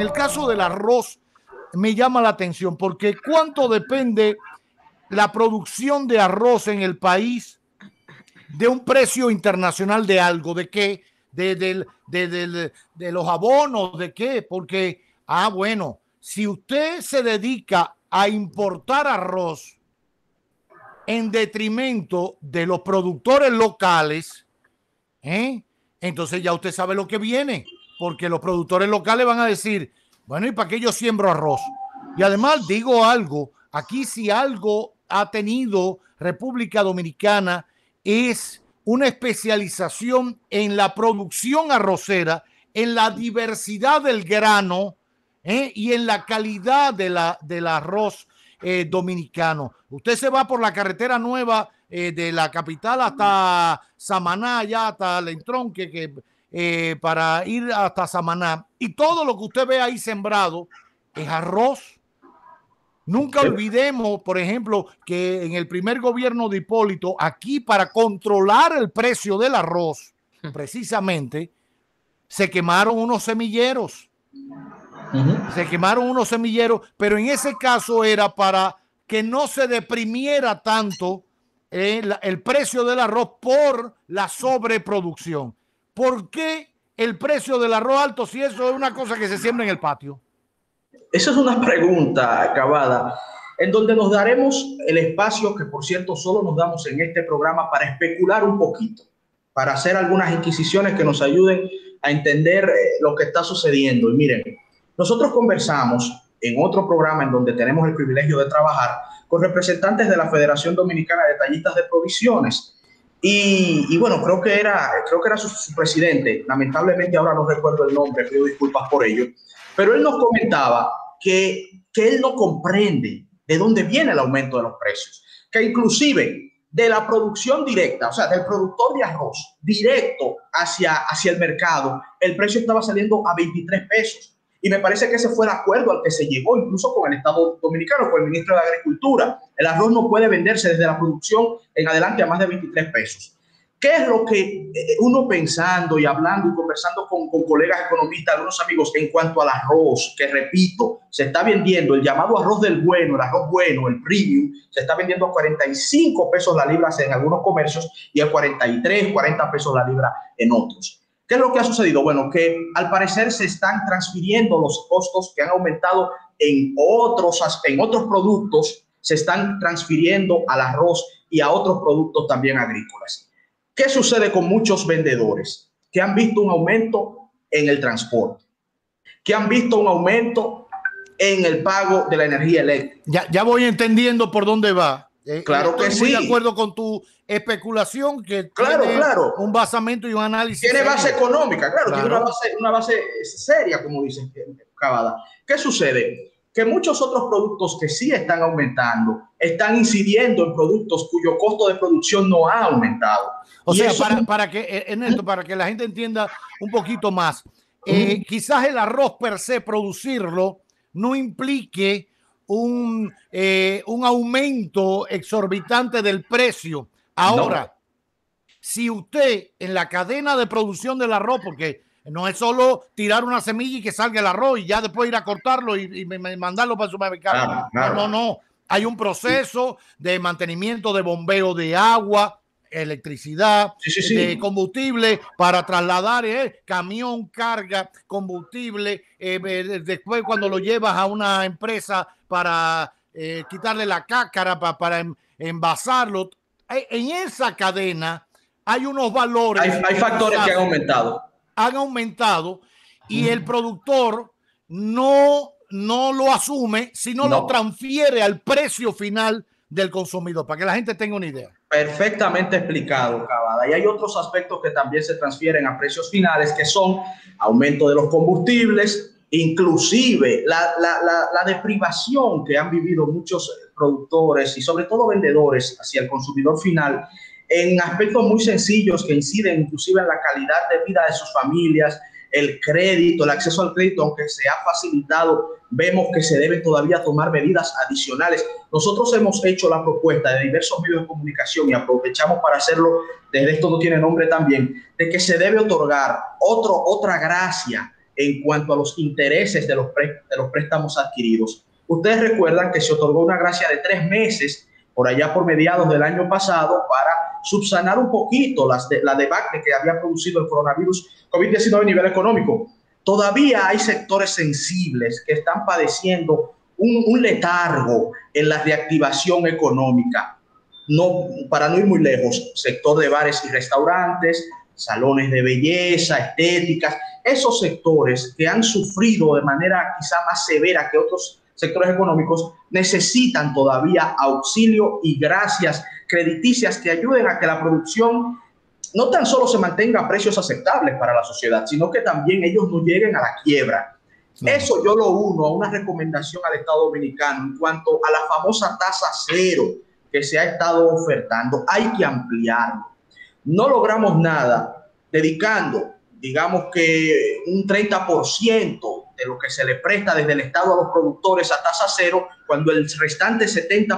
el caso del arroz me llama la atención porque ¿cuánto depende la producción de arroz en el país de un precio internacional de algo? ¿De qué? De los abonos, ¿de qué? Porque, bueno, si usted se dedica a importar arroz en detrimento de los productores locales, entonces ya usted sabe lo que viene, porque los productores locales van a decir, bueno, ¿y para qué yo siembro arroz? Y además digo algo, aquí si algo ha tenido República Dominicana es una especialización en la producción arrocera, en la diversidad del grano y en la calidad del arroz dominicano. Usted se va por la carretera nueva de la capital hasta Samaná, ya hasta el entronque, para ir hasta Samaná, y todo lo que usted ve ahí sembrado es arroz. Nunca olvidemos, por ejemplo, que en el primer gobierno de Hipólito, aquí para controlar el precio del arroz, precisamente, se quemaron unos semilleros. Se quemaron unos semilleros, pero en ese caso era para que no se deprimiera tanto el precio del arroz por la sobreproducción. ¿Por qué el precio del arroz alto si eso es una cosa que se siembra en el patio? Esa es una pregunta, Cavada, en donde nos daremos el espacio que, por cierto, solo nos damos en este programa para especular un poquito, para hacer algunas inquisiciones que nos ayuden a entender lo que está sucediendo. Y miren, nosotros conversamos en otro programa en donde tenemos el privilegio de trabajar con representantes de la Federación Dominicana de Detallistas de Provisiones. Y bueno, creo que era su presidente. Lamentablemente ahora no recuerdo el nombre, pido disculpas por ello. Pero él nos comentaba que él no comprende de dónde viene el aumento de los precios, que inclusive de la producción directa, o sea, del productor de arroz directo hacia el mercado, el precio estaba saliendo a 23 pesos. Y me parece que ese fue el acuerdo al que se llegó incluso con el Estado Dominicano, con el ministro de Agricultura. El arroz no puede venderse desde la producción en adelante a más de 23 pesos. ¿Qué es lo que uno pensando y hablando y conversando con colegas economistas, algunos amigos, en cuanto al arroz, que repito, se está vendiendo el llamado arroz del bueno, el arroz bueno, el premium, se está vendiendo a 45 pesos la libra en algunos comercios y a 43, 40 pesos la libra en otros? ¿Qué es lo que ha sucedido? Bueno, que al parecer se están transfiriendo los costos que han aumentado en otros productos, se están transfiriendo al arroz y a otros productos también agrícolas. ¿Qué sucede con muchos vendedores que han visto un aumento en el transporte, que han visto un aumento en el pago de la energía eléctrica? Ya voy entendiendo por dónde va. Claro que sí. Estoy muy de acuerdo con tu especulación, que tiene un basamento y un análisis. Tiene base económica, claro. Tiene una base seria, como dicen Cavada. ¿Qué sucede? Que muchos otros productos que sí están aumentando están incidiendo en productos cuyo costo de producción no ha aumentado. O sea, para que la gente entienda un poquito más, quizás el arroz per se, producirlo, no implique un aumento exorbitante del precio. Ahora, si usted en la cadena de producción del arroz, porque no es solo tirar una semilla y que salga el arroz y ya después ir a cortarlo y mandarlo para el supermercado. Claro. No. Hay un proceso de mantenimiento, de bombeo de agua, electricidad, de combustible para trasladar, camión, carga, combustible, después cuando lo llevas a una empresa para quitarle la cáscara, para envasarlo. En esa cadena hay unos valores. Hay factores que han aumentado y el productor no lo asume, sino lo transfiere al precio final del consumidor, para que la gente tenga una idea. Perfectamente explicado, Cavada. Y hay otros aspectos que también se transfieren a precios finales, que son aumento de los combustibles, inclusive la deprivación que han vivido muchos productores y sobre todo vendedores hacia el consumidor final en aspectos muy sencillos que inciden inclusive en la calidad de vida de sus familias, el crédito, el acceso al crédito, aunque se ha facilitado, vemos que se deben todavía tomar medidas adicionales. Nosotros hemos hecho la propuesta de diversos medios de comunicación y aprovechamos para hacerlo, desde Esto No Tiene Nombre también, de que se debe otorgar otra gracia en cuanto a los intereses de los préstamos adquiridos. Ustedes recuerdan que se otorgó una gracia de 3 meses por allá por mediados del año pasado para subsanar un poquito la debacle que había producido el coronavirus COVID-19 a nivel económico. Todavía hay sectores sensibles que están padeciendo un letargo en la reactivación económica. No, para no ir muy lejos, sector de bares y restaurantes, salones de belleza, estéticas, esos sectores que han sufrido de manera quizá más severa que otros sectores económicos necesitan todavía auxilio y gracias crediticias que ayuden a que la producción no tan solo se mantenga a precios aceptables para la sociedad, sino que también ellos no lleguen a la quiebra. Sí. Eso yo lo uno a una recomendación al Estado Dominicano en cuanto a la famosa tasa cero que se ha estado ofertando. Hay que ampliarlo. No logramos nada dedicando, digamos que un 30% de lo que se le presta desde el Estado a los productores a tasa cero, cuando el restante 70%,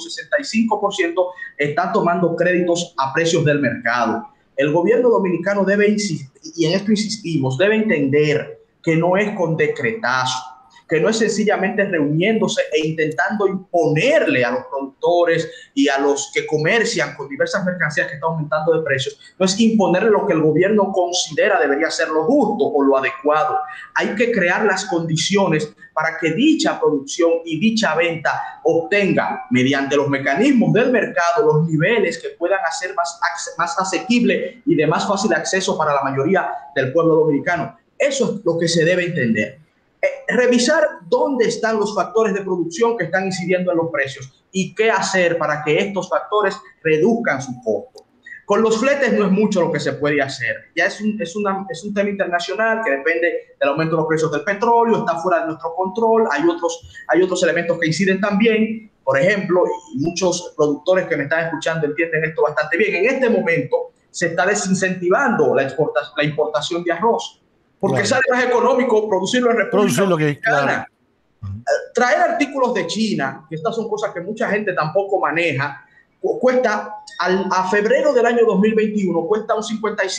65% está tomando créditos a precios del mercado. El gobierno dominicano debe insistir, y en esto insistimos, debe entender que no es con decretazo, que no es sencillamente reuniéndose e intentando imponerle a los productores y a los que comercian con diversas mercancías que están aumentando de precios, no es imponerle lo que el gobierno considera debería ser lo justo o lo adecuado. Hay que crear las condiciones para que dicha producción y dicha venta obtenga, mediante los mecanismos del mercado, los niveles que puedan hacer más asequible y de más fácil acceso para la mayoría del pueblo dominicano. Eso es lo que se debe entender. Revisar dónde están los factores de producción que están incidiendo en los precios y qué hacer para que estos factores reduzcan su costo. Con los fletes no es mucho lo que se puede hacer. Ya es un tema internacional que depende del aumento de los precios del petróleo, está fuera de nuestro control. Hay otros elementos que inciden también. Por ejemplo, y muchos productores que me están escuchando entienden esto bastante bien. En este momento se está desincentivando la importación de arroz, porque sale más económico producirlo en República Dominicana. Traer artículos de China, que estas son cosas que mucha gente tampoco maneja, cuesta a febrero del año 2021, cuesta un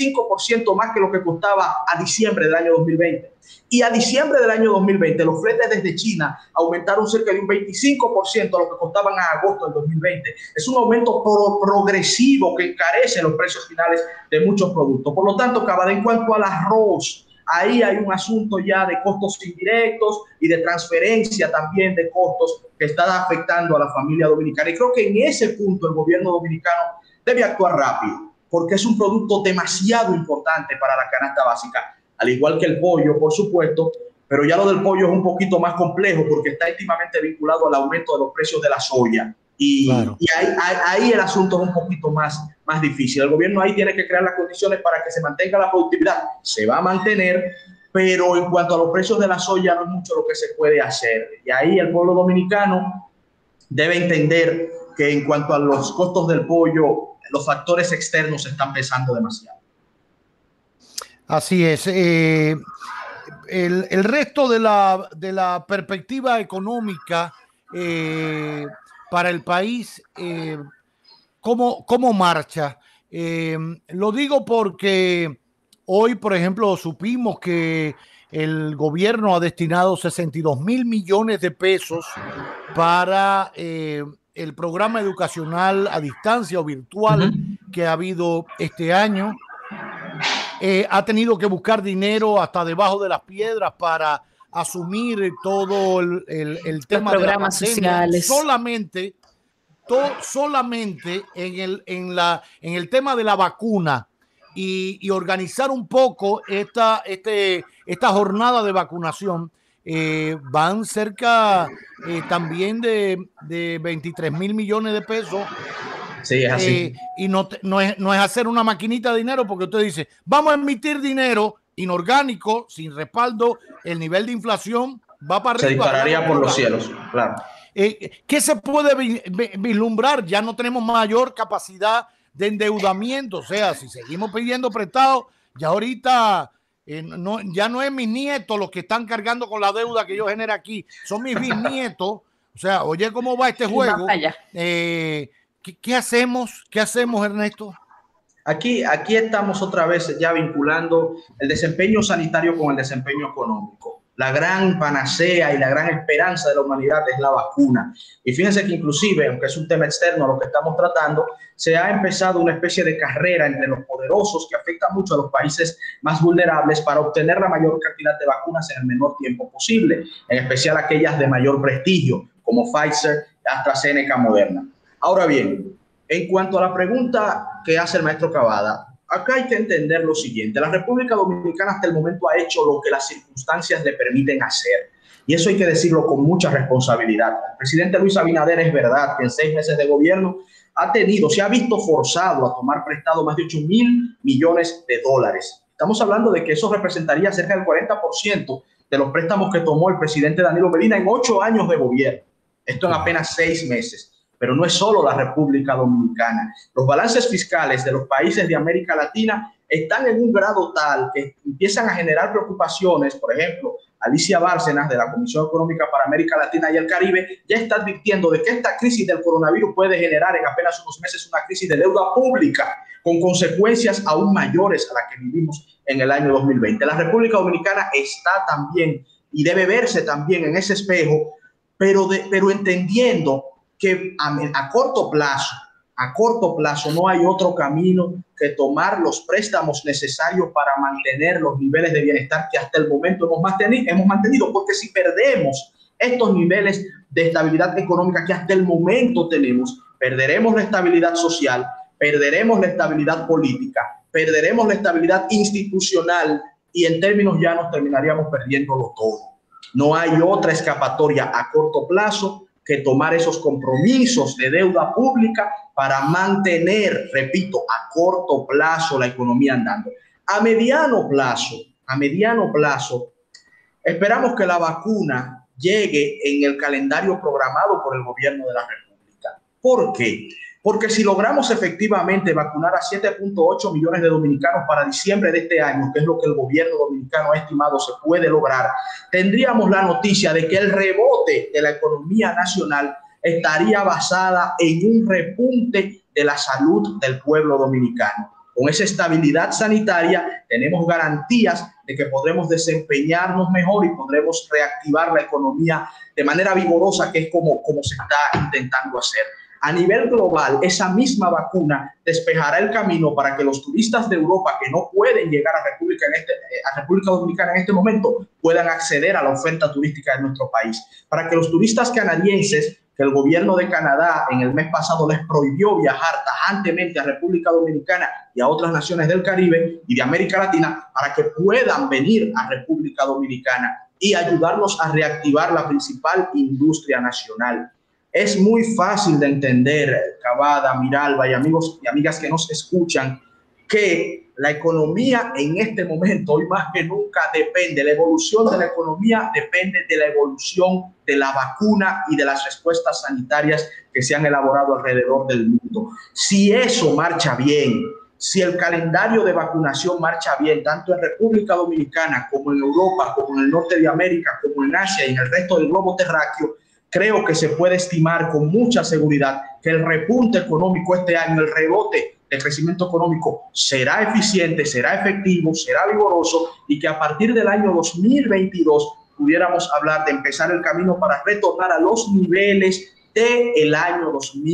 55% más que lo que costaba a diciembre del año 2020. Y a diciembre del año 2020, los fletes desde China aumentaron cerca de un 25% a lo que costaban a agosto del 2020. Es un aumento progresivo que encarece los precios finales de muchos productos. Por lo tanto, Cavada, en cuanto al arroz, ahí hay un asunto ya de costos indirectos y de transferencia también de costos que está afectando a la familia dominicana. Y creo que en ese punto el gobierno dominicano debe actuar rápido, porque es un producto demasiado importante para la canasta básica, al igual que el pollo, por supuesto, pero ya lo del pollo es un poquito más complejo porque está íntimamente vinculado al aumento de los precios de la soya. Y, claro, y ahí el asunto es un poquito más difícil. El gobierno ahí tiene que crear las condiciones para que se mantenga la productividad. Se va a mantener, pero en cuanto a los precios de la soya no es mucho lo que se puede hacer. Y ahí el pueblo dominicano debe entender que en cuanto a los costos del pollo, los factores externos están pesando demasiado. Así es. El resto de la perspectiva económica para el país, ¿cómo marcha? Lo digo porque hoy, por ejemplo, supimos que el gobierno ha destinado 62,000 millones de pesos para el programa educacional a distancia o virtual que ha habido este año. Ha tenido que buscar dinero hasta debajo de las piedras para asumir todo el tema de programas sociales. Solamente en el tema de la vacuna y organizar un poco esta jornada de vacunación, van cerca también de 23,000 millones de pesos. Sí, es así. Y no es hacer una maquinita de dinero, porque usted dice, vamos a emitir dinero inorgánico, sin respaldo, el nivel de inflación va para arriba. Se dispararía por los cielos, claro. ¿Qué se puede vislumbrar? Ya no tenemos mayor capacidad de endeudamiento. O sea, si seguimos pidiendo prestado, ya ahorita ya no es mis nietos los que están cargando con la deuda que yo genero aquí, son mis bisnietos. O sea, oye, ¿cómo va este juego? ¿Qué hacemos? ¿Qué hacemos, Ernesto? Aquí estamos otra vez ya vinculando el desempeño sanitario con el desempeño económico. La gran panacea y la gran esperanza de la humanidad es la vacuna. Y fíjense que inclusive, aunque es un tema externo a lo que estamos tratando, se ha empezado una especie de carrera entre los poderosos que afecta mucho a los países más vulnerables para obtener la mayor cantidad de vacunas en el menor tiempo posible, en especial aquellas de mayor prestigio, como Pfizer, AstraZeneca, Moderna. Ahora bien, en cuanto a la pregunta que hace el maestro Cavada, acá hay que entender lo siguiente. La República Dominicana hasta el momento ha hecho lo que las circunstancias le permiten hacer. Y eso hay que decirlo con mucha responsabilidad. El presidente Luis Abinader, es verdad que en 6 meses de gobierno se ha visto forzado a tomar prestado más de 8.000 millones de dólares. Estamos hablando de que eso representaría cerca del 40% de los préstamos que tomó el presidente Danilo Medina en 8 años de gobierno. Esto en apenas 6 meses. Pero no es solo la República Dominicana. Los balances fiscales de los países de América Latina están en un grado tal que empiezan a generar preocupaciones. Por ejemplo, Alicia Bárcenas, de la Comisión Económica para América Latina y el Caribe, ya está advirtiendo de que esta crisis del coronavirus puede generar en apenas unos meses una crisis de deuda pública con consecuencias aún mayores a las que vivimos en el año 2020. La República Dominicana está también y debe verse también en ese espejo, pero entendiendo que a corto plazo no hay otro camino que tomar los préstamos necesarios para mantener los niveles de bienestar que hasta el momento hemos mantenido, porque si perdemos estos niveles de estabilidad económica que hasta el momento tenemos, perderemos la estabilidad social, perderemos la estabilidad política, perderemos la estabilidad institucional y en términos llanos terminaríamos perdiéndolo todo. No hay otra escapatoria a corto plazo que tomar esos compromisos de deuda pública para mantener, repito, a corto plazo la economía andando. A mediano plazo, esperamos que la vacuna llegue en el calendario programado por el gobierno de la República. ¿Por qué? Porque si logramos efectivamente vacunar a 7.8 millones de dominicanos para diciembre de este año, que es lo que el gobierno dominicano ha estimado se puede lograr, tendríamos la noticia de que el rebote de la economía nacional estaría basada en un repunte de la salud del pueblo dominicano. Con esa estabilidad sanitaria tenemos garantías de que podremos desempeñarnos mejor y podremos reactivar la economía de manera vigorosa, que es como se está intentando hacer. A nivel global, esa misma vacuna despejará el camino para que los turistas de Europa que no pueden llegar a República Dominicana en este momento puedan acceder a la oferta turística de nuestro país. Para que los turistas canadienses, que el gobierno de Canadá en el mes pasado les prohibió viajar tajantemente a República Dominicana y a otras naciones del Caribe y de América Latina, para que puedan venir a República Dominicana y ayudarnos a reactivar la principal industria nacional. Es muy fácil de entender, Cavada, Miralba y amigos y amigas que nos escuchan, que la economía en este momento, hoy más que nunca, depende. La evolución de la economía depende de la evolución de la vacuna y de las respuestas sanitarias que se han elaborado alrededor del mundo. Si eso marcha bien, si el calendario de vacunación marcha bien, tanto en República Dominicana como en Europa, como en el norte de América, como en Asia y en el resto del globo terráqueo, creo que se puede estimar con mucha seguridad que el repunte económico este año, el rebote de crecimiento económico será eficiente, será efectivo, será vigoroso y que a partir del año 2022 pudiéramos hablar de empezar el camino para retornar a los niveles del año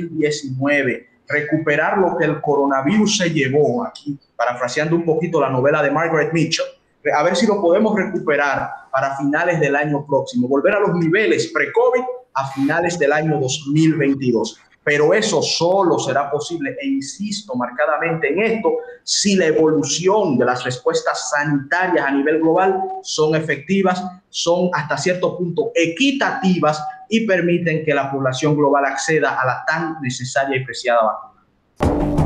2019, recuperar lo que el coronavirus se llevó, aquí parafraseando un poquito la novela de Margaret Mitchell, a ver si lo podemos recuperar para finales del año próximo, volver a los niveles pre-COVID a finales del año 2022. Pero eso solo será posible, e insisto marcadamente en esto, si la evolución de las respuestas sanitarias a nivel global son efectivas, son hasta cierto punto equitativas y permiten que la población global acceda a la tan necesaria y preciada vacuna.